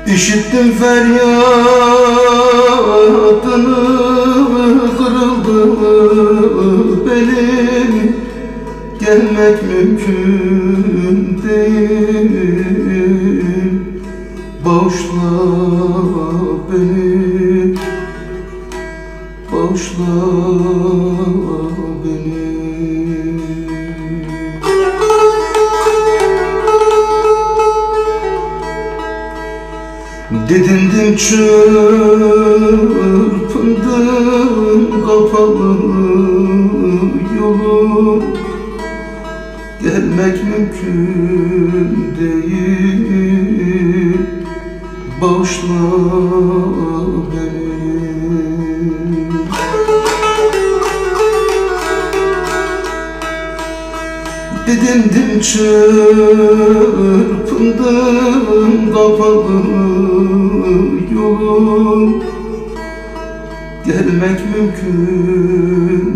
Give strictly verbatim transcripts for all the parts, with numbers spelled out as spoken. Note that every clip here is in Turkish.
İşittim feryadını, kırıldı belim. Gelmek mümkün değil. Bağışla beni, bağışla beni. Didindim, çırpındım kapalı yolu. Gelmek mümkün değil. Bağışla beni. Didindim, çırpındım kapalı yolu. Gelmek mümkün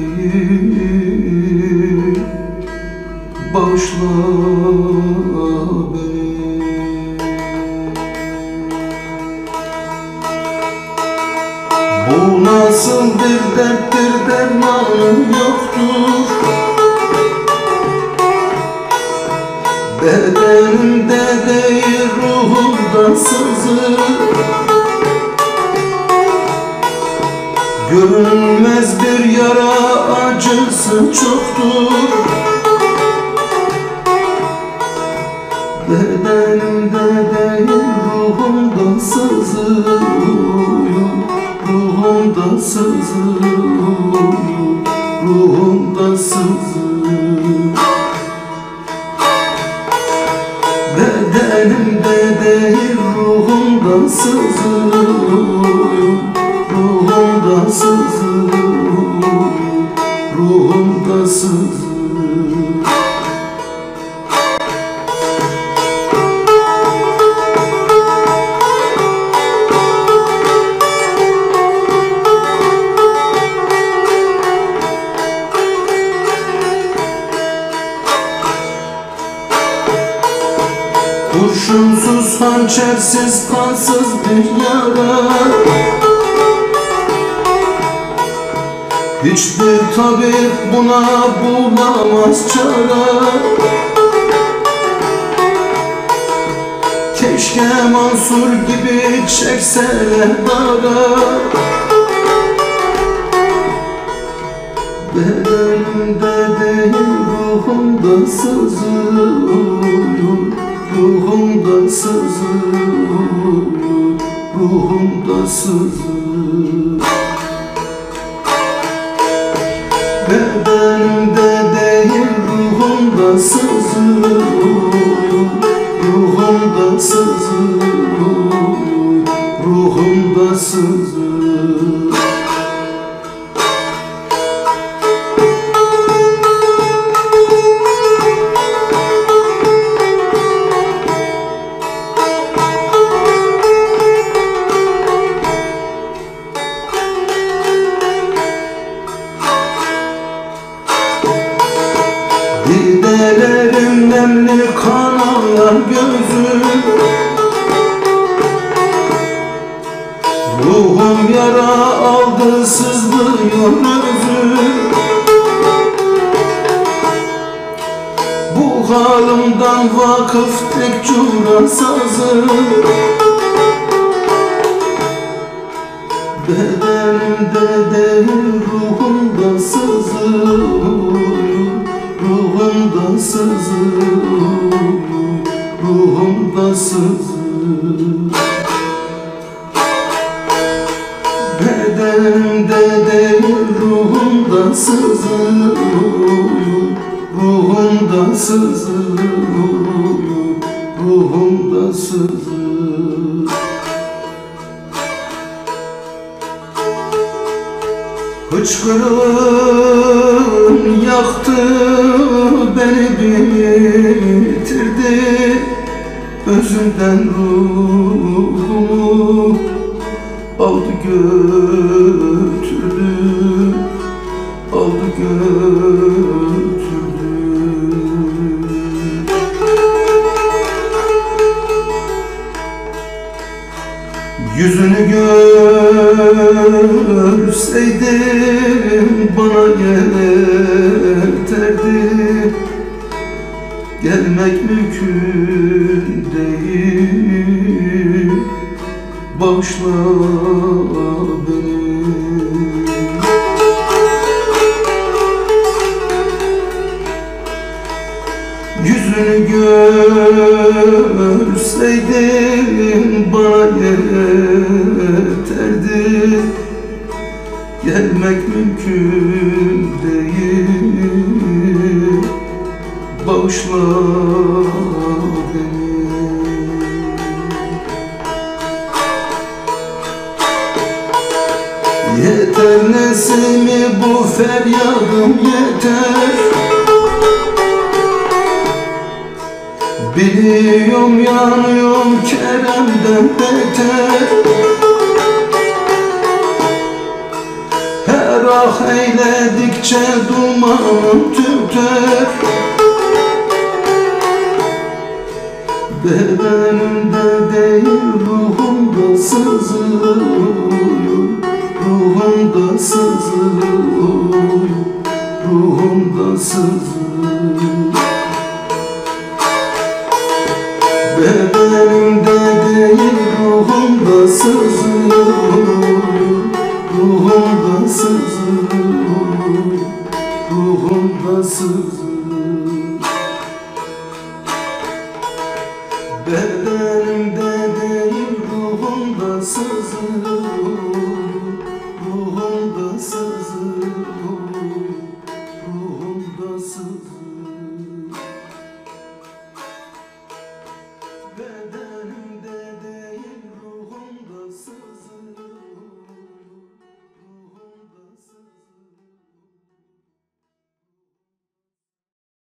değil. Bağışla beni. Bu nasıl bir derttir, dermanı yoktur. Bedenimde değil, ruhumda sızır. Görünmez bir yara, acısı çoktur. Bedenimde değil, ruhumda sızıyor. Ruhumda sızıyor. Ruhumda sızıyor. Bedenimde değil, ruhumda sızıyor. Ruhumda sızıyor. Ruhumda sızıyor. Kurşunsuz, hançersiz, kansız bir yara. Hiçbir tabip buna bulamaz çare. Keşke Mansur gibi çekseler dara. Bedenimde değil, ruhumda sızıyor. Ruhumda sızıyor. Ruhumda sızıyor. Bedenimde değil, ruhumda sızıyor. Ruhumda sızıyor. Ruhumda sızıyor. Didelerim nemli, kanayan gözüm. Ruhum yara aldı, sızlıyor özüm. Bu halimden vakıf tek cura sazım. Bedenimde değil, ruhumda sızıyor. Ruhumda sızıyor. Ruhumda sızıyor. Bedenimde değil, ruhumda sızıyor. Ruhumda sızıyor. Ruhumda sızıyor. Hıçkırığın yaktı beni, bitirdi. Özümden ruhumu aldı götürdü. Aldı götürdü. görseydim bana yeterdi. Gelmek mümkün değil, bağışla beni. Yüzünü görseydim bana yeterdi. Gelmek mümkün değil, bağışla beni. Yeter nesimi bu feryadım yeter. Biliyorum yanıyorum Kerem'den beter. Her ah eyledikçe dumanım tüter. Bedenimde değil ruhumda sızıyor, ruhumda sızıyor, ruhumda sızıyor. Bedenimde değil ruhumda sızıyor, ruhumda sızıyor, ruhumda sızıyor. Bedenimde değil ruhumda sızıyor.